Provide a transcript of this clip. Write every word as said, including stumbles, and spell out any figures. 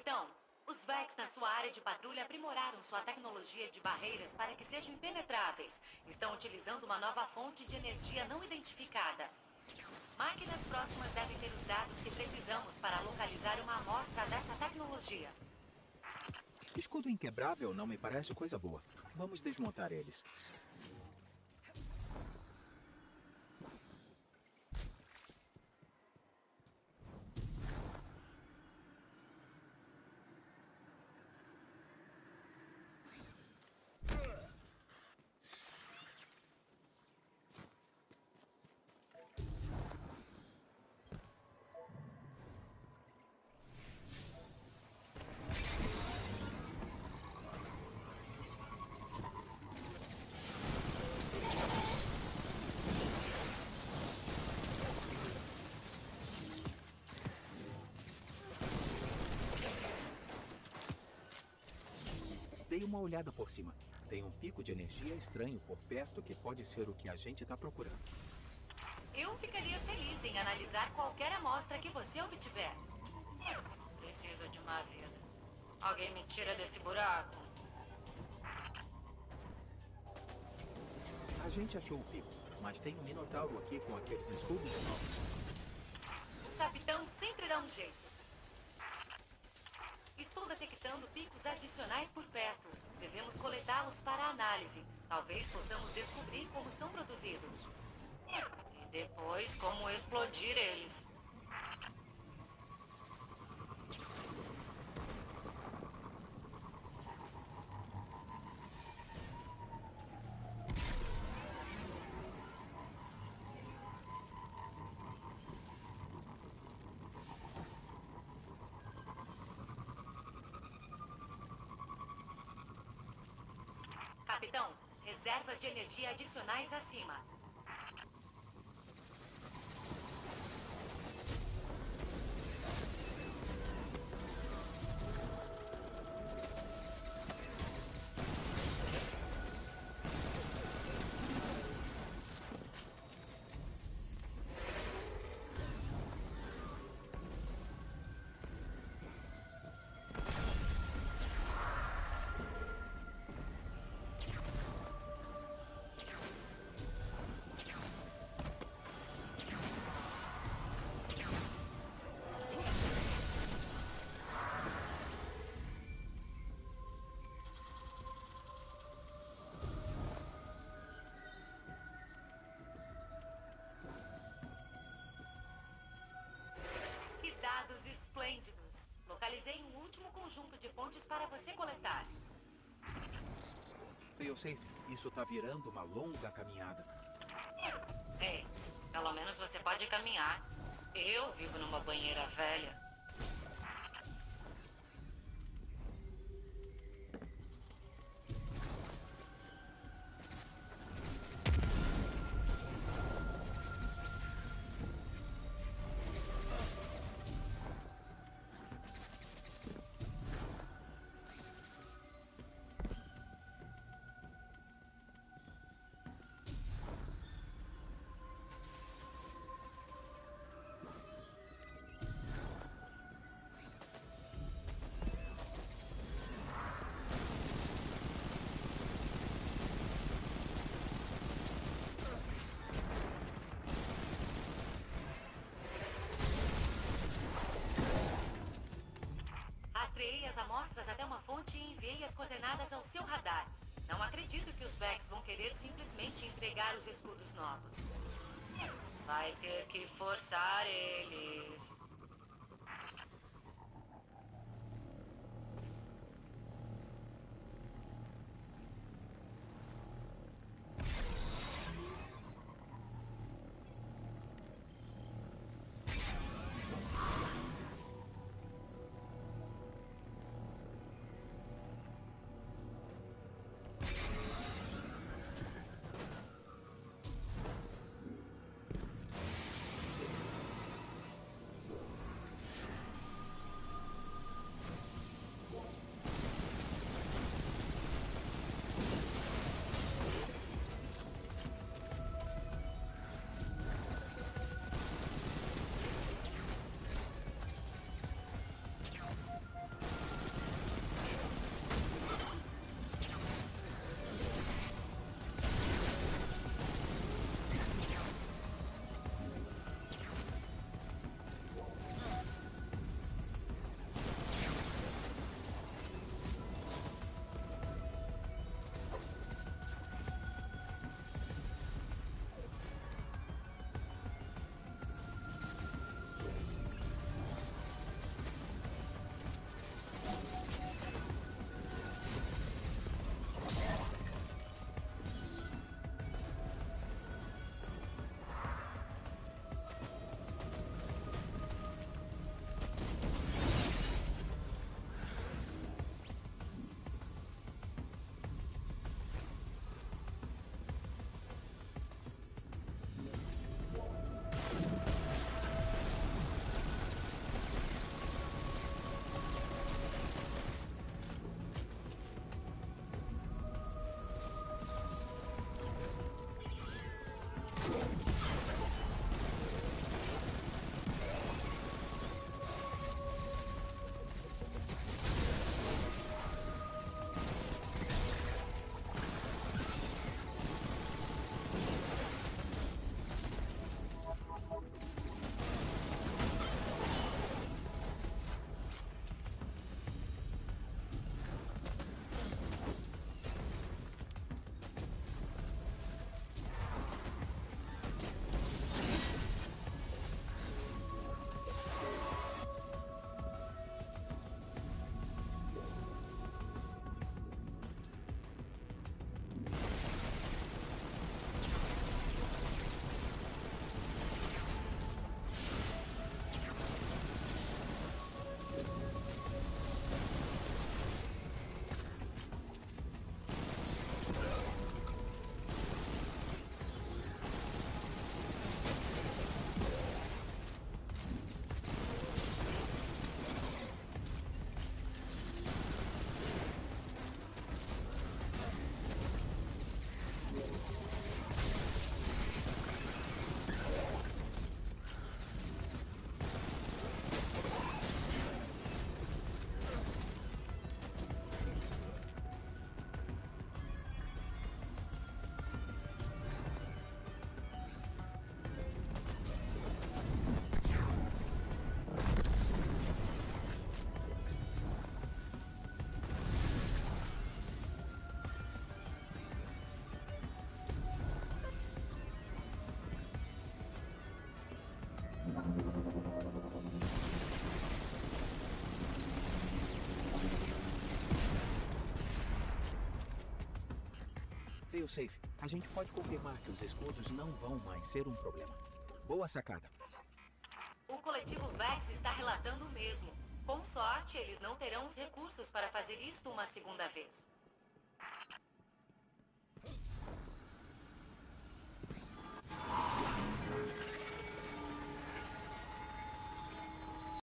Capitão, os Vex na sua área de patrulha aprimoraram sua tecnologia de barreiras para que sejam impenetráveis. Estão utilizando uma nova fonte de energia não identificada. Máquinas próximas devem ter os dados que precisamos para localizar uma amostra dessa tecnologia. Escudo inquebrável não me parece coisa boa. Vamos desmontar eles. Dei uma olhada por cima. Tem um pico de energia estranho por perto que pode ser o que a gente está procurando. Eu ficaria feliz em analisar qualquer amostra que você obtiver. Preciso de uma vida. Alguém me tira desse buraco. A gente achou o pico, mas tem um minotauro aqui com aqueles escudos novos. O capitão sempre dá um jeito. Estou detectando picos adicionais por perto. Devemos coletá-los para análise. Talvez possamos descobrir como são produzidos. E depois como explodir eles. Capitão, reservas de energia adicionais acima. Que dados esplêndidos! Localizei um último conjunto de fontes para você coletar. Failsafe, isso tá virando uma longa caminhada. Ei, pelo menos você pode caminhar. Eu vivo numa banheira velha. Rastreei as amostras até uma fonte e enviei as coordenadas ao seu radar. Não acredito que os Vex vão querer simplesmente entregar os escudos novos. Vai ter que forçar eles. Failsafe, a gente pode confirmar que os escudos não vão mais ser um problema. Boa sacada. O coletivo Vex está relatando o mesmo. Com sorte, eles não terão os recursos para fazer isto uma segunda vez.